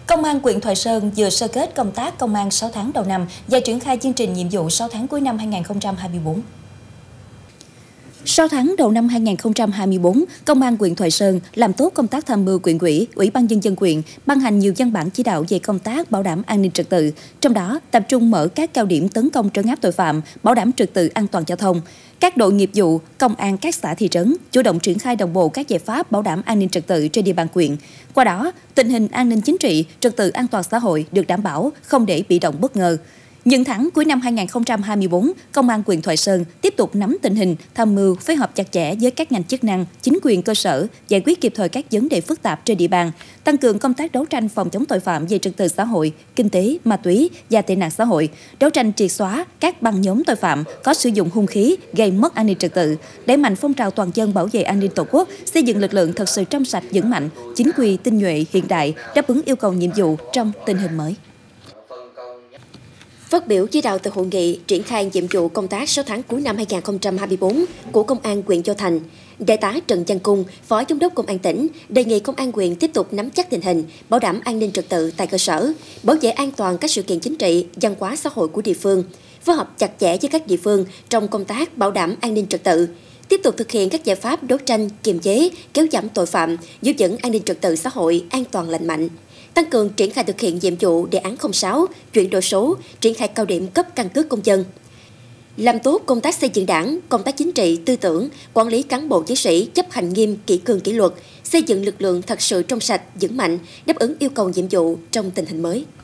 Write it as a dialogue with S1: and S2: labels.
S1: Công an huyện Thoại Sơn vừa sơ kết công tác công an 6 tháng đầu năm và triển khai chương trình nhiệm vụ 6 tháng cuối năm 2024. 6 tháng đầu năm 2024, Công an huyện Thoại Sơn làm tốt công tác tham mưu huyện ủy, Ủy ban nhân dân huyện ban hành nhiều văn bản chỉ đạo về công tác bảo đảm an ninh trật tự, trong đó tập trung mở các cao điểm tấn công trấn áp tội phạm, bảo đảm trật tự an toàn giao thông. Các đội nghiệp vụ, công an các xã thị trấn chủ động triển khai đồng bộ các giải pháp bảo đảm an ninh trật tự trên địa bàn huyện. Qua đó, tình hình an ninh chính trị, trật tự an toàn xã hội được đảm bảo, không để bị động bất ngờ. Những tháng cuối năm 2024, Công an huyện Thoại Sơn tiếp tục nắm tình hình, tham mưu, phối hợp chặt chẽ với các ngành chức năng, chính quyền cơ sở, giải quyết kịp thời các vấn đề phức tạp trên địa bàn, tăng cường công tác đấu tranh phòng chống tội phạm về trật tự xã hội, kinh tế, ma túy và tệ nạn xã hội, đấu tranh triệt xóa các băng nhóm tội phạm có sử dụng hung khí gây mất an ninh trật tự, đẩy mạnh phong trào toàn dân bảo vệ an ninh Tổ quốc, xây dựng lực lượng thật sự trong sạch vững mạnh, chính quy, tinh nhuệ, hiện đại, đáp ứng yêu cầu nhiệm vụ trong tình hình mới.
S2: Phát biểu chỉ đạo tại hội nghị triển khai nhiệm vụ công tác 6 tháng cuối năm 2024 của Công an huyện Châu Thành, Đại tá Trần Văn Cung, Phó Giám đốc Công an tỉnh, đề nghị Công an huyện tiếp tục nắm chắc tình hình, bảo đảm an ninh trật tự tại cơ sở, bảo vệ an toàn các sự kiện chính trị, văn hóa xã hội của địa phương, phối hợp chặt chẽ với các địa phương trong công tác bảo đảm an ninh trật tự, tiếp tục thực hiện các giải pháp đấu tranh, kiềm chế, kéo giảm tội phạm, giữ vững an ninh trật tự xã hội an toàn lành mạnh. Tăng cường triển khai thực hiện nhiệm vụ đề án 06, chuyển đổi số, triển khai cao điểm cấp căn cước công dân. Làm tốt công tác xây dựng đảng, công tác chính trị, tư tưởng, quản lý cán bộ chiến sĩ chấp hành nghiêm kỷ cương kỷ luật, xây dựng lực lượng thật sự trong sạch, vững mạnh, đáp ứng yêu cầu nhiệm vụ trong tình hình mới.